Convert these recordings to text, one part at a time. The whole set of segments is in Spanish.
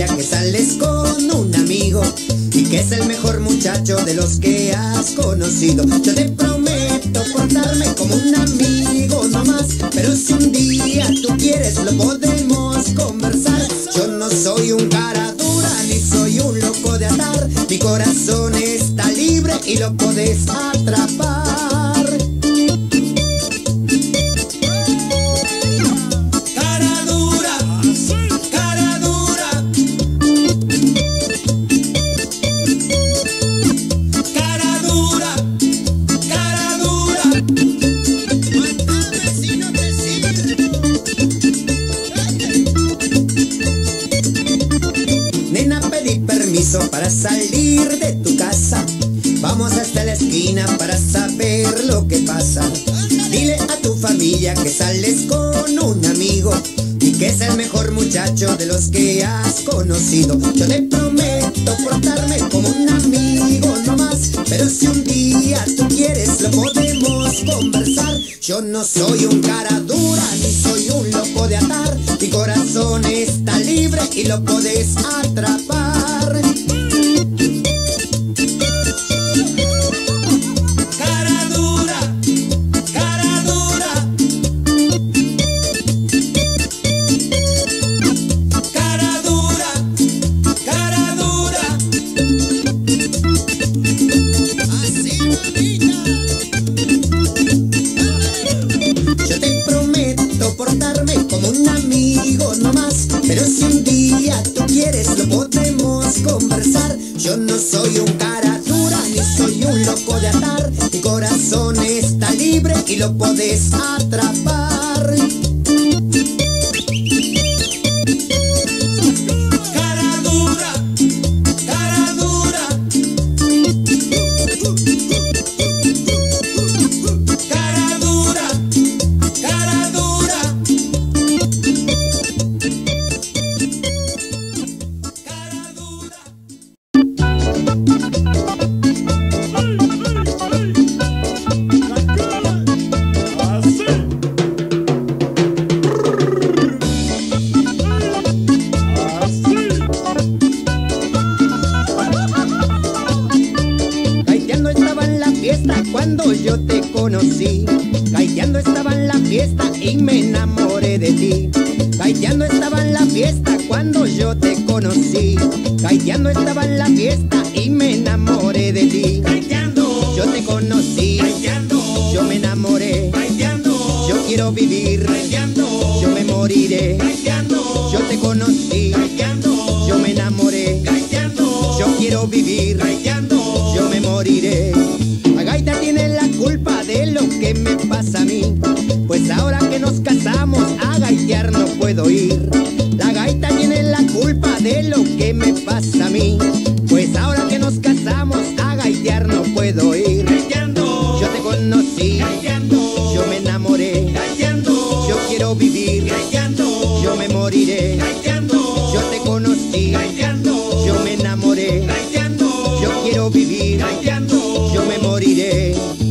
familia que sales con un amigo y que es el mejor muchacho de los que has conocido. Yo te prometo portarme como un amigo nomás, pero si un día tú quieres lo podemos conversar. Yo no soy un cara dura ni soy un loco de atar, mi corazón está libre y lo podés atrapar. Para salir de tu casa, vamos hasta la esquina para saber lo que pasa. Dile a tu familia que sales con un amigo y que es el mejor muchacho de los que has conocido. Yo te prometo portarme como un amigo nomás, pero si un día tú quieres lo podemos conversar. Yo no soy un cara dura ni soy un loco de atar, mi corazón está libre y lo podés atrapar. Pero si un día tú quieres lo podemos conversar. Yo no soy un cara dura ni soy un loco de atar, mi corazón está libre y lo podés atrapar. Cara dura, cara dura. Cara dura, cara dura. Cuando yo te conocí, gaiteando estaba en la fiesta y me enamoré de ti. Gaiteando estaba en la fiesta cuando yo te conocí, gaiteando estaba en la fiesta y me enamoré de ti. Gaiteando, yo te conocí, gaiteando, yo me enamoré, gaiteando, yo quiero vivir, gaiteando, yo me moriré, gaiteando, yo te conocí, gaiteando, yo me enamoré, gaiteando, yo quiero vivir, gaiteando, yo me moriré. La gaita tiene la culpa de lo que me pasa a mí, pues ahora que nos casamos a gaitear no puedo ir. La gaita tiene la culpa de lo que me pasa a mí, pues ahora que nos casamos a gaitear no puedo ir. Gaiteando, yo te conocí, gaiteando, yo me enamoré, gaiteando, yo quiero vivir, gaiteando, yo me moriré, gaiteando, yo te conocí, gaiteando, yo me enamoré, gaiteando, yo quiero vivir, gaiteando, yo me moriré.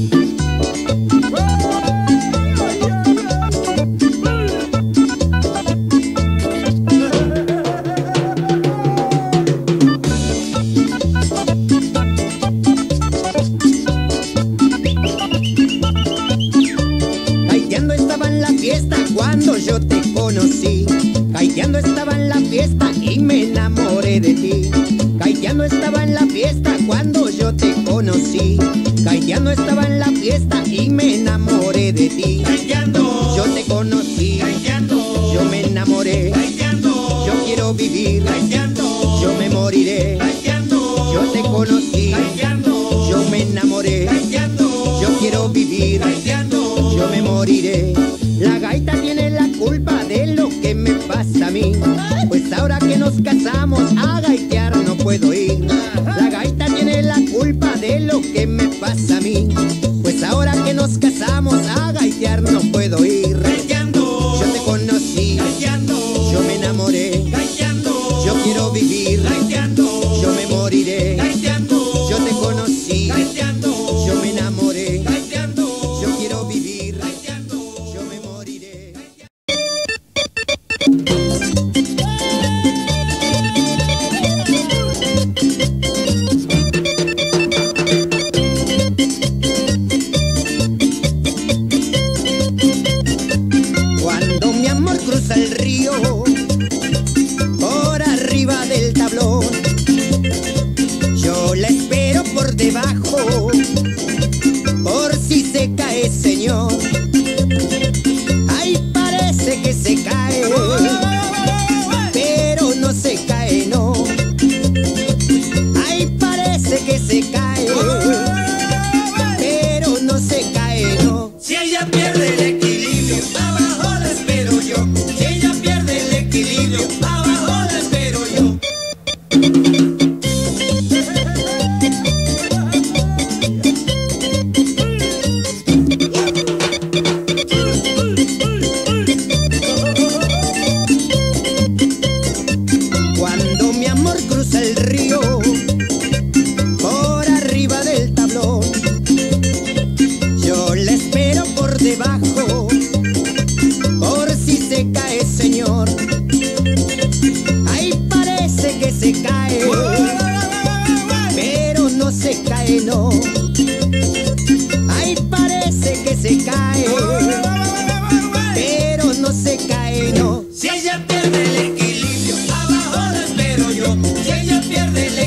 Gaiteando estaba en la fiesta cuando yo te conocí, gaiteando estaba en la fiesta y me enamoré de ti. Gaiteando estaba en la fiesta cuando yo te conocí, gaiteando estaba en la fiesta y me enamoré de ti. Gaiteando, yo te conocí, gaiteando, yo me enamoré, gaiteando, yo quiero vivir, gaiteando, yo me moriré, gaiteando, yo te conocí, gaiteando, yo me enamoré, gaiteando, yo quiero vivir, gaiteando, yo me moriré. La gaita tiene la culpa de lo que me pasa a mí, pues ahora que nos casamos a gaitear no puedo ir. La gaita tiene la culpa de lo que me pasa a mí, pues ahora que nos casamos a gaitear no puedo ir. Gaiteando, yo te conocí, gaiteando, yo me enamoré, gaiteando, yo quiero vivir, gaiteando, yo me moriré, gaiteando, yo te conocí, gaiteando, yo me enamoré, gaiteando, yo quiero vivir, gaiteando, yo me moriré.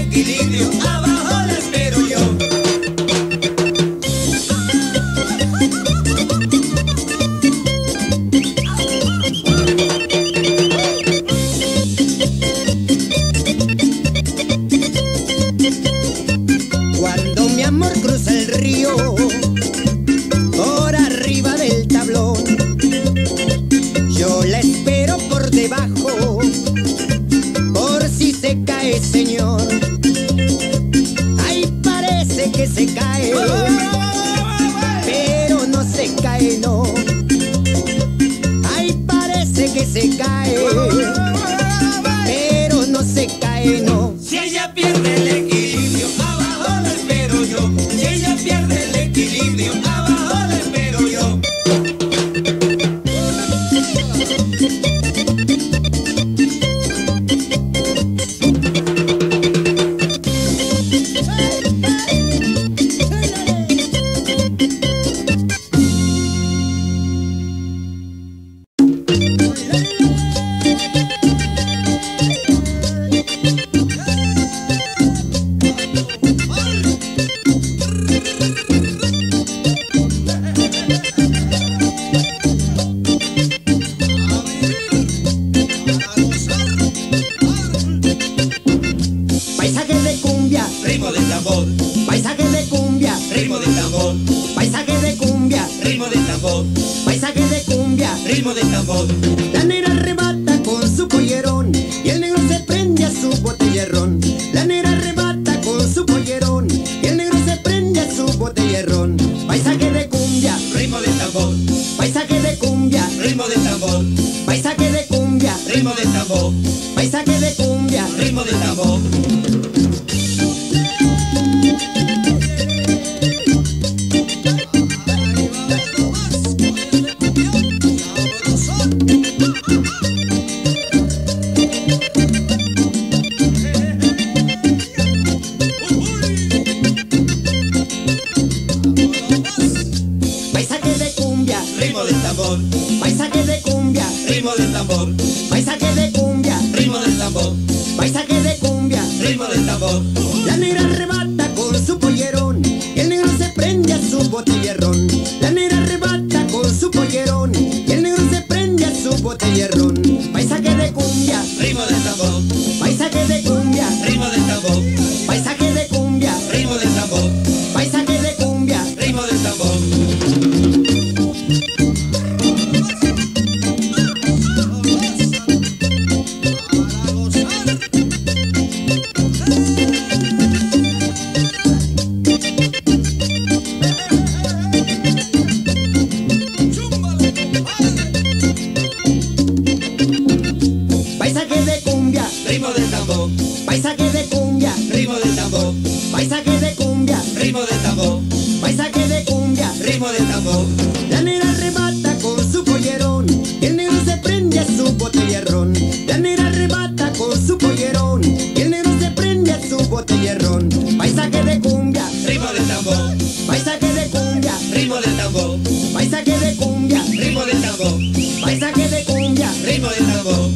equilibrio, abajo la espero yo. Cuando mi amor cruza el río por arriba del tablón, yo la espero por debajo por si se cae, señor. Ay, parece que se cae, pero no se cae, no. Ay, parece que se cae, pero no se cae, no. Si ella pierde el equilibrio, abajo la espero yo. Si ella pierde el equilibrio, abajo la espero yo. Paisaje de cumbia, ritmo de tambor. Paisaje de cumbia, ritmo de tambor. Paisaje de cumbia, ritmo de tambor. Paisaje de cumbia, ritmo de tambor. La negra arrebata con su pollerón y el negro se prende a su botella de ron. La negra arrebata con su pollerón y el negro se prende a su botella de ron. Paisaje de cumbia, ritmo de tambor. Paisaje de cumbia, ritmo de tambor. Paisaje de cumbia, ritmo de tambor. Paisaje de cumbia, ritmo de tambor. Paisaje de cumbia, ritmo del tambor. Paisaje de cumbia, ritmo del tambor. Paisaje de cumbia, ritmo del tambor. Paisaje de cumbia, ritmo del tambor. La negra arrebata con su pollerón y el negro se prende a su botella de ron. La negra arrebata con su pollerón y el negro se prende a su botella de ron. Paisaje de cumbia, ritmo del tambor. Paisaje de cumbia, ritmo del tambor. Paisaje de cumbia, ritmo del tambor. Paisaje de cumbia, ritmo del tambor. Paisaje de cumbia, ritmo del tambor. Paisaje de cumbia, ritmo del tambor. Paisaje de cumbia, ritmo del tambor. Paisaje de cumbia, ritmo del tambor. La negra arrebata con su pollerón y el negro se prende a su botella de ron. La negra arrebata con su pollerón y el negro se prende a su botella de ron. Paisaje de cumbia, ritmo del tambor. Paisaje de cumbia, ritmo del tambor. Paisaje de cumbia, ritmo del tambor. Paisaje de cumbia, ritmo del tambor.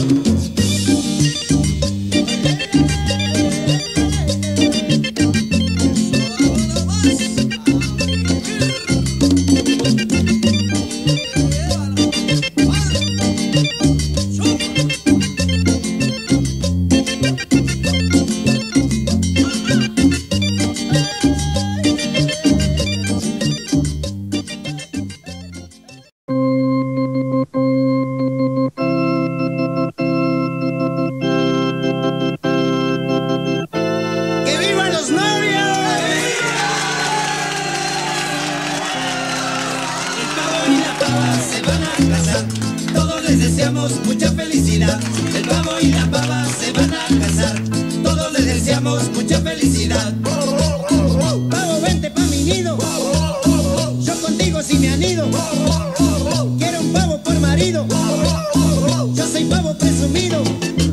Mucha felicidad, el pavo y la pava se van a casar. Todos les deseamos mucha felicidad. Pavo, vente pa' mi nido. Yo contigo si me anido. Quiero un pavo por marido. Yo soy pavo presumido.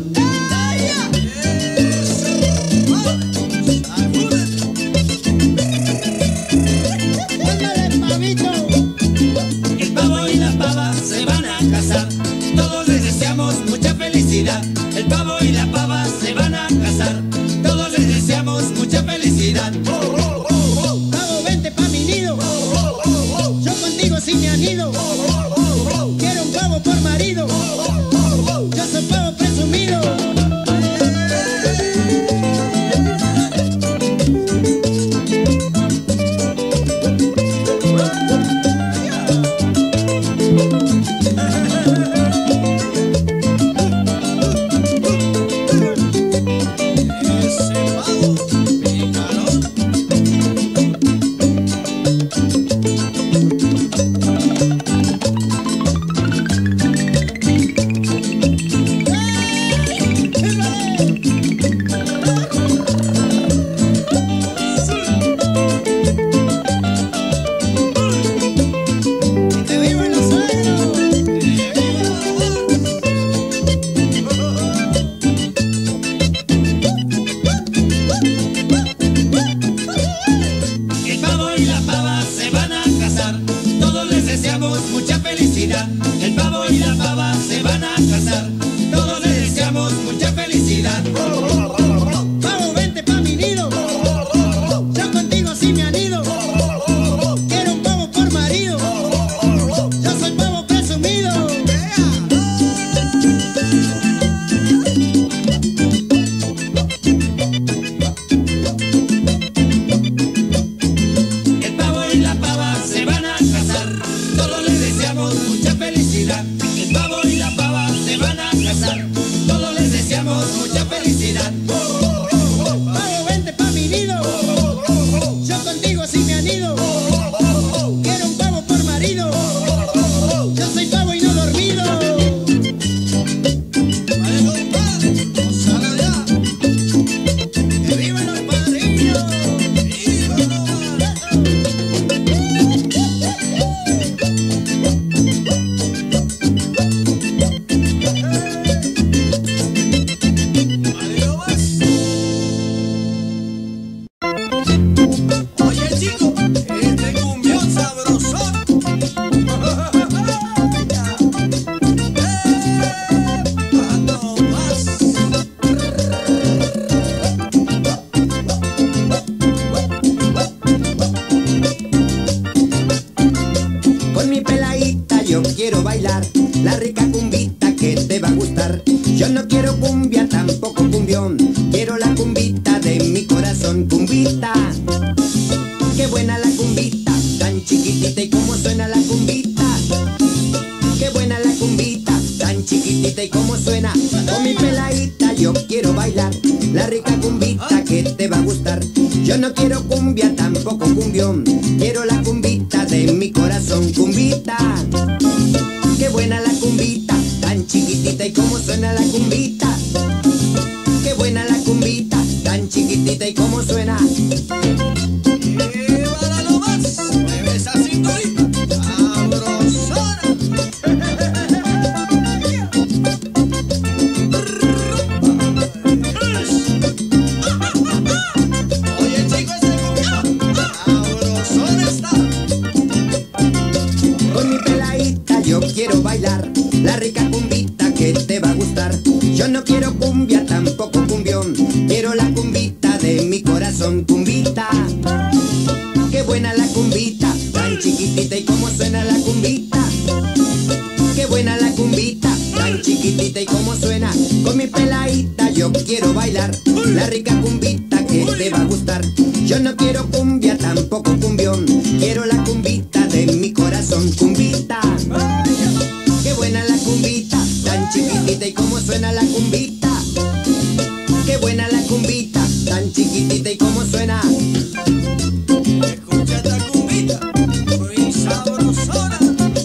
Ándale, pavito. El pavo y la pava se van a casar. Todos les deseamos mucha felicidad. El pavo y la pava se van a casar. Todos les deseamos todos les deseamos mucha felicidad. Pavo, vente pa' mi nido. Yo contigo sí me anido. Quiero un pavo por marido. Yo soy pavo y no dormido. Vale, compadre, gozala ya. ¡Que vivan los padrinos! Oye, chico, este cumbión sabrosón. No más. Con mi peladita yo quiero bailar la rica cumbita que te va a gustar. Yo no quiero cumbia, tampoco cumbión. Quiero la cumbita de mi corazón, cumbita. Qué buena la cumbita, tan chiquitita y cómo suena la cumbita. Qué buena la cumbita, tan chiquitita y cómo suena. Con mi peladita yo quiero bailar la rica cumbita que te va a gustar. Yo no quiero cumbia, tampoco cumbión. Quiero la cumbita de mi corazón, cumbita. Qué buena la cumbita, tan chiquitita y cómo suena la cumbita. Qué buena la cumbita, tan chiquitita y cómo suena. ¡Llévala nomás! ¡Mueve esa cinturita! ¡Sabrosona! Oye, chico, ese cumbión sabrosona está. Con mi peladita yo quiero bailar la rica cumbita que te va a gustar. Yo no quiero cumbia, tampoco cumbión. Quiero la cumbita de mi corazón, cumbita. Qué buena la cumbita, tan chiquitita y cómo suena la cumbita. Qué buena la cumbita, tan chiquitita y cómo suena. Con mi peladita yo quiero bailar la rica cumbita que te va a gustar. Yo no quiero cumbia, tampoco cumbión. Quiero la cumbita de mi corazón, cumbita. Qué buena la cumbita, tan chiquitita y cómo suena la cumbita. Qué buena la cumbita, tan chiquitita y cómo suena. Escucha esta cumbita, muy sabrosona.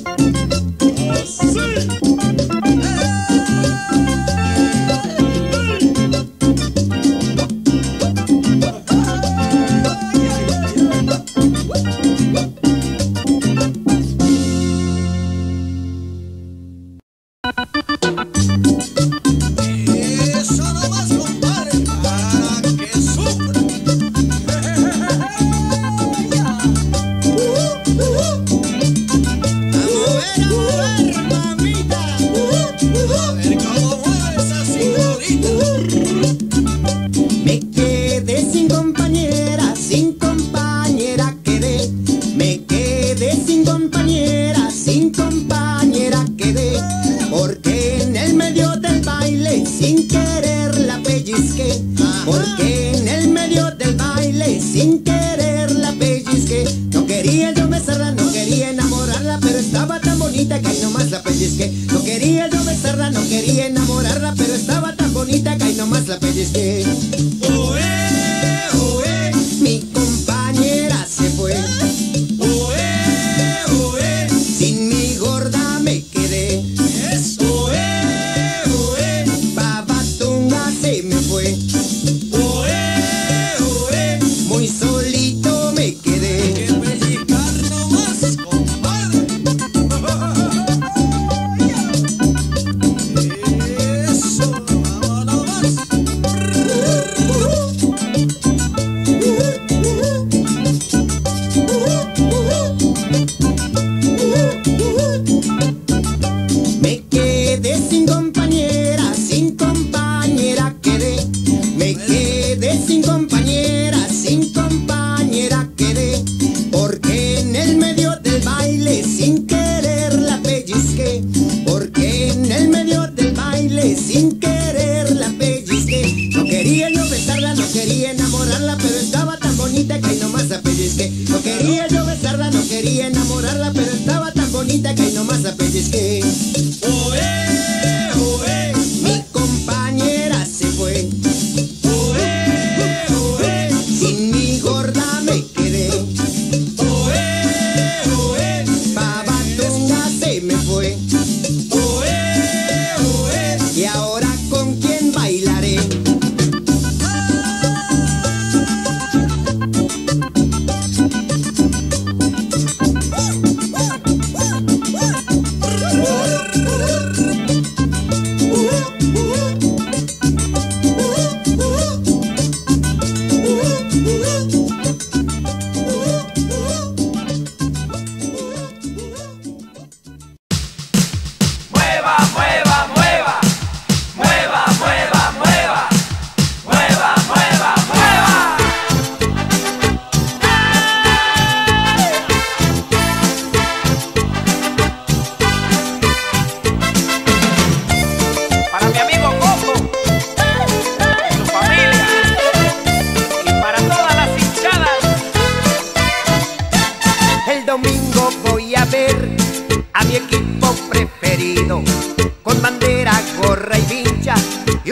Eso nomás, compadre, para que sufra. A mover, mamita. A ver cómo mueve esa cinturita. Me quedé sin compañera quedé. Me quedé sin compañera quedé. Porque en el medio del baile sin querer la pellizqué. Porque en el medio del baile sin querer la pellizqué. No quería yo besarla, no quería enamorarla, pero estaba tan bonita que ahí nomás la pellizqué. No quería yo besarla, no quería enamorarla, pero estaba tan bonita que ahí nomás la pellizqué. Oe, oe, mi compañera se fue. Oe, oe, sin mi gorda me quedé. Oe, oe, Babatunga se me fue. Oe, oe, muy solito me quedé. Hay que pellizcar nomás, compadre. Eso, vamos nomás. Me quedé sin compañera quedé. Me quedé sin compañera quedé. Porque en el medio del baile sin querer la pellizqué. Porque en el medio del baile sin querer la pellizqué. No quería yo besarla, no quería enamorarla, pero estaba tan bonita que ahí nomás la pellizqué. No quería yo besarla, no quería enamorarla, pero estaba tan bonita que ahí nomás la pellizqué. Oe, oe, mi compadre.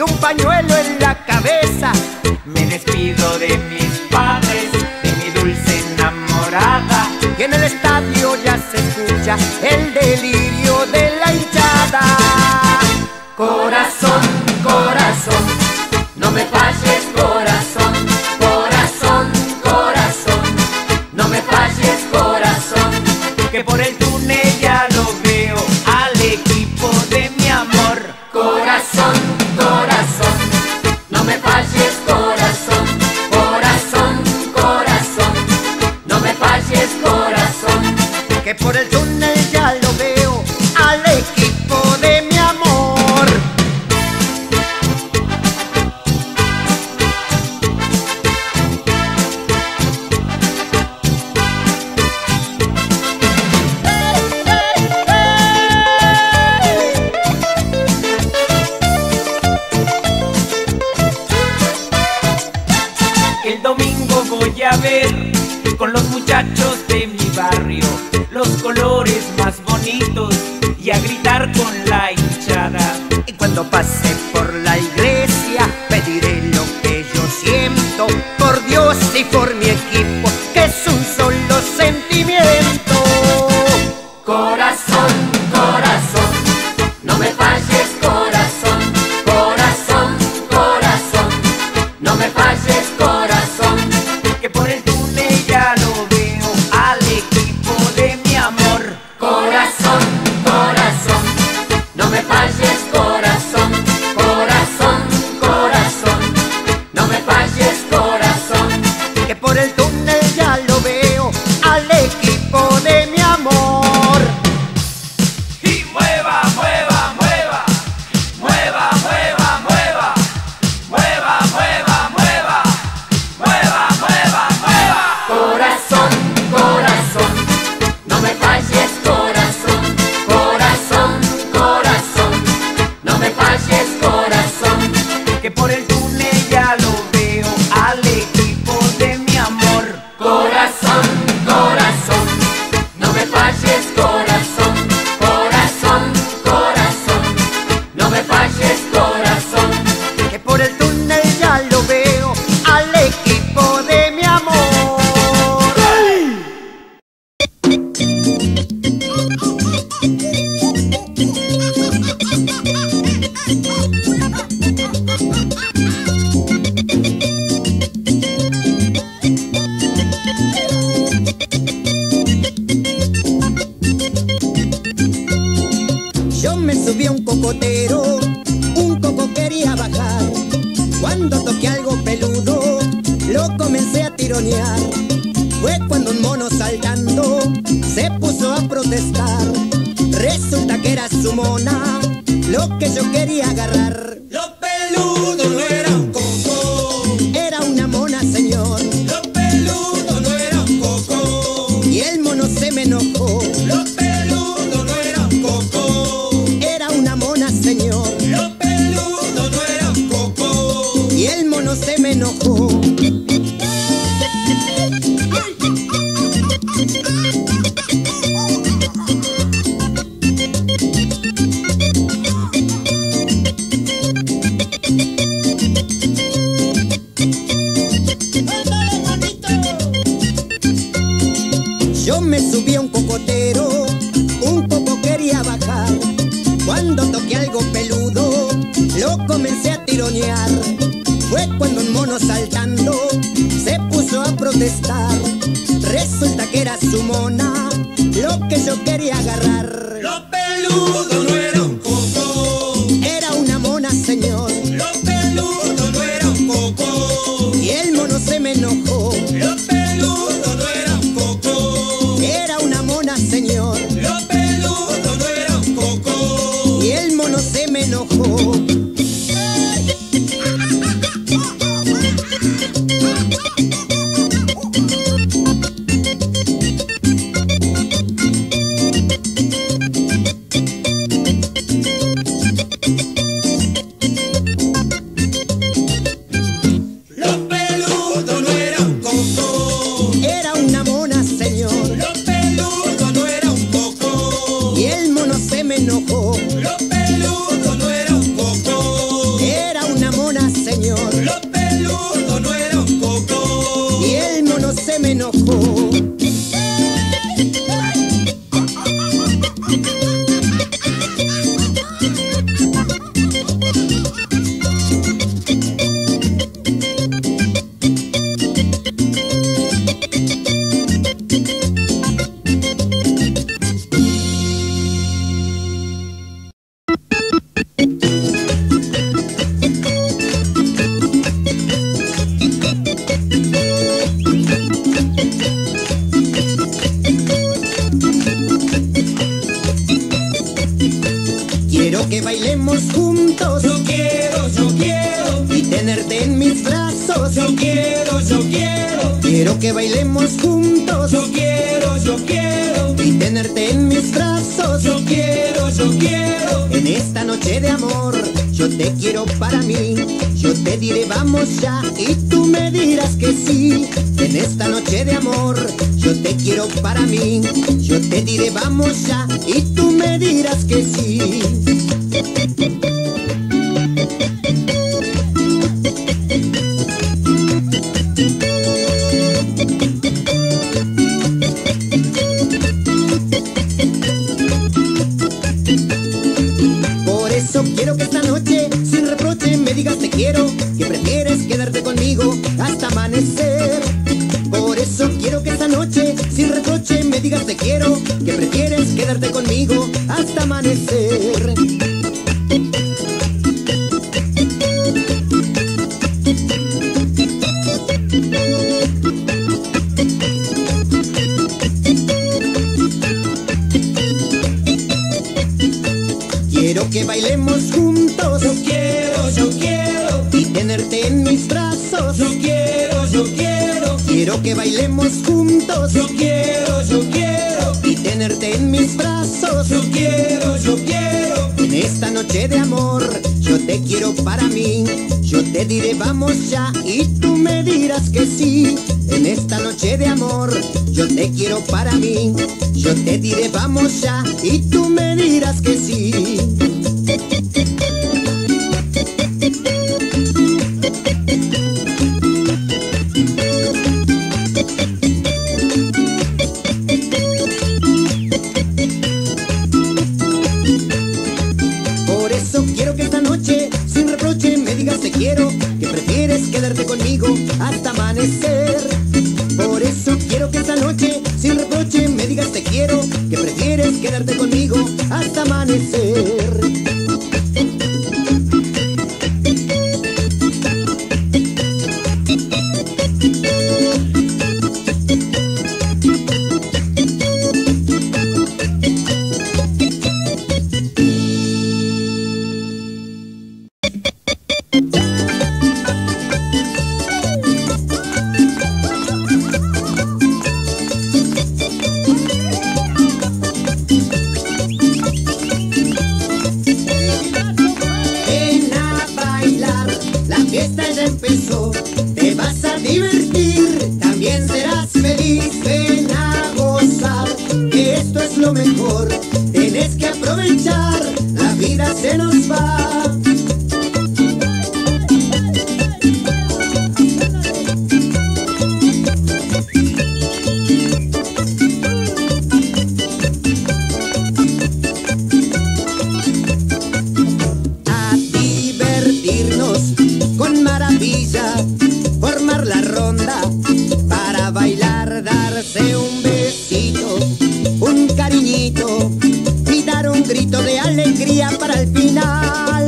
un pañuelo en la cabeza. Me despido de mis padres, de mi dulce enamorada. Y en el estadio ya se escucha el delirio de la hinchada. Corazón, corazón, no me falles, corazón. Corazón, corazón, no me falles, corazón. Que por el túnel ya lo veo al equipo de mi amor. Corazón, corazón, no me falles, corazón. Corazón, corazón, no me falles, corazón. Que por el túnel ya lo veo al equipo de mi amor. El domingo voy a ver con los muchachos de mi barrio los colores más bonitos y a gritar con la hinchada. Y cuando pase por la iglesia pediré lo que yo siento por Dios y por mi equipo, que es un solo sentimiento. Corazón, corazón, no me falles, corazón. Corazón, corazón, no me falles, corazón. Que por el túnel ya lo veo al equipo de mi amor. Corazón, corazón, no me falles, corazón. Corazón, corazón, no me falles, corazón. Que por el túnel ya lo veo al equipo de mi amor. Y mueva, mueva, mueva, mueva, mueva, mueva, mueva, mueva, mueva, mueva, mueva, mueva. Corazón, corazón, no me falles, corazón. Corazón, corazón, no me falles, corazón. Que por el túnel ya lo veo al equipo de mi amor. Corazón, corazón, no me falles, corazón. Corazón, corazón, no me falles, corazón. Que por el túnel ya lo veo al equipo de mi amor. Yo me subí a un cocotero, un coco quería bajar. Cuando toqué algo peludo, lo comencé a tironear. Fue cuando un mono saltando se puso a protestar. Resulta que era su mona lo que yo quería agarrar. Lo peludo no era un coco, Era una mona, señor, lo peludo no era un coco, y el mono se me enojó. lo peludo no era un coco, Era una mona, señor, lo peludo no era un coco. y el mono se me enojó. Yo me subí a un cocotero, un coco quería bajar. Cuando toqué algo peludo, lo comencé a tironear. Fue cuando un mono saltando tenerte en mis brazos. Yo quiero, quiero que bailemos juntos. yo quiero, y tenerte en mis brazos. yo quiero. En esta noche de amor, yo te quiero para mí. Yo te diré vamos ya y tú me dirás que sí. En esta noche de amor, yo te quiero para mí. Yo te diré vamos ya y tú me dirás que sí. Por eso quiero que esta noche sin reproche me digas te quiero, que prefieres quedarte conmigo hasta amanecer. Por eso quiero que esta noche sin reproche me digas te quiero, que prefieres quedarte conmigo hasta amanecer. Quiero que bailemos juntos. Yo quiero, y tenerte en mis brazos. yo quiero. Quiero que bailemos juntos. Yo quiero, y tenerte en mis brazos. yo quiero. En esta noche de amor, yo te quiero para mí. Yo te diré vamos ya y tú me dirás que sí. En esta noche de amor, yo te quiero para mí. Yo te diré vamos ya y tú me dirás que sí. Por eso quiero que esta noche sin reproche me digas te quiero, que prefieres quedarte conmigo hasta amanecer. Por eso quiero que esta noche sin reproche me digas te quiero, que prefieres quedarte conmigo hasta amanecer. Ven a bailar, la fiesta ya empezó. Te vas a divertir, también serás feliz. Ven a gozar, que esto es lo mejor. Tienes que aprovechar, la vida se nos va. A divertirnos con maravilla, formar la ronda para bailar, darse un besito, un cariñito y dar un grito de alegría para el final.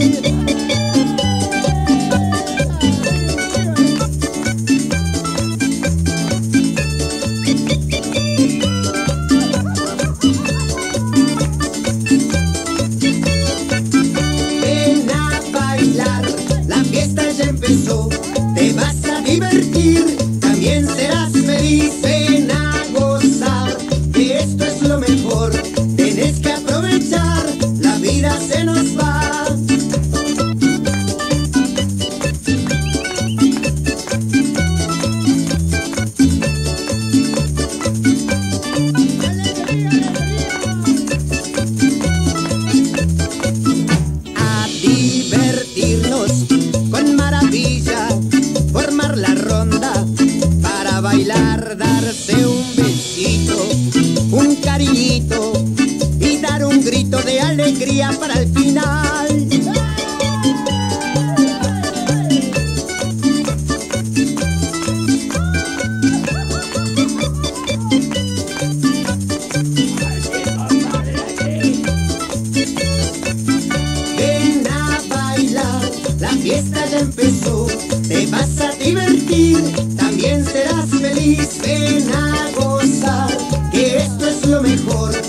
Ven a bailar, la fiesta ya empezó. Te vas a divertir, también serás feliz. Ven a gozar, que esto es lo mejor. Tienes que aprovechar, la vida se nos va. A divertirnos con maravilla, formar la ronda para bailar, darse un besito, un cariñito y dar un grito de alegría para el final. Ven a bailar, la fiesta ya empezó. Te vas a divertir, también serás feliz. Ven a gozar, que esto es lo mejor.